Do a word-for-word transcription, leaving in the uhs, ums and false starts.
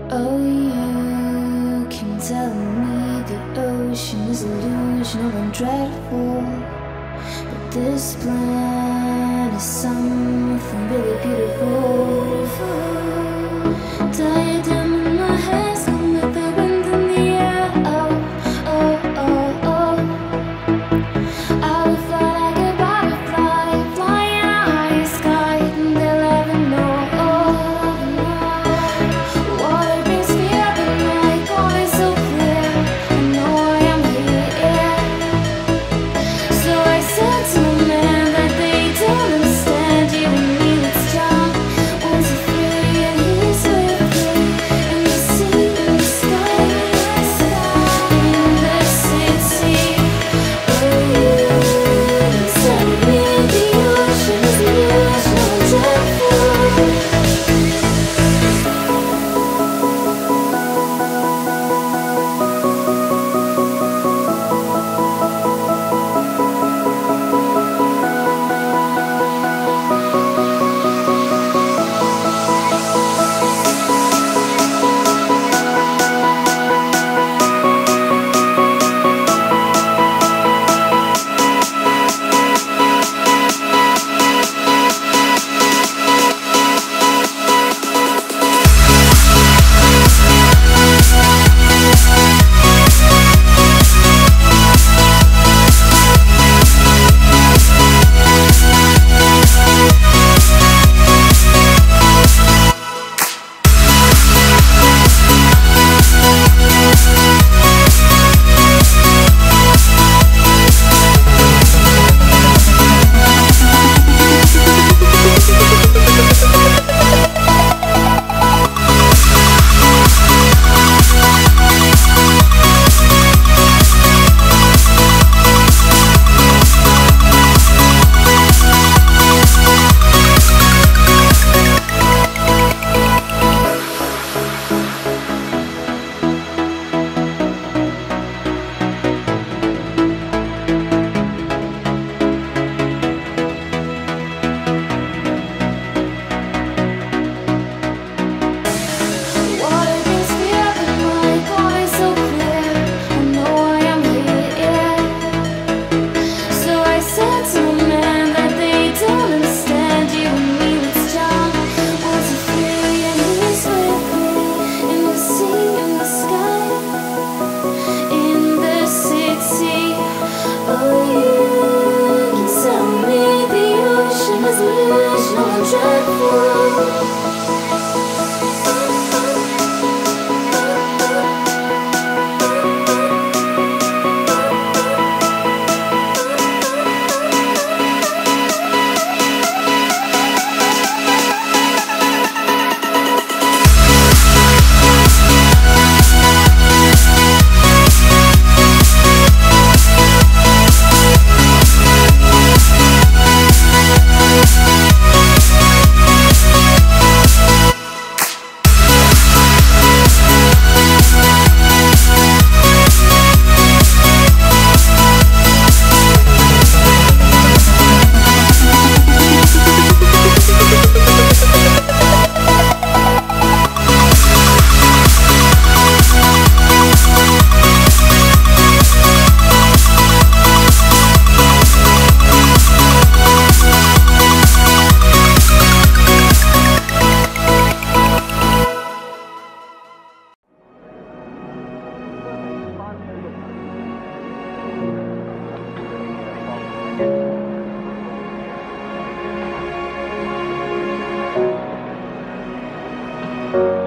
Oh, you can tell me the ocean is illusional and dreadful, but this plan is something really beautiful. Diadem in my hair, some with the wind in the air. Oh, oh, oh, oh. I will fly like a butterfly, flying in a higher sky, and they'll never know. Water brings me up at night, always so clear. I know I am here. So I said to my man that they don't understand. You and me, let's jump. One, two, three, and he's with me. In the sea, in the sky, in the city. Oh, you tell me the ocean is illusional and dreadful. Water brings me up at night, always so clear. I know I am here. So I said to my man that they don't understand. You and me, let's jump. One, two, three, and he's with me. In the sea, in the sky, in the city. Oh, you can tell me the ocean is illusional and dreadful. Thank you.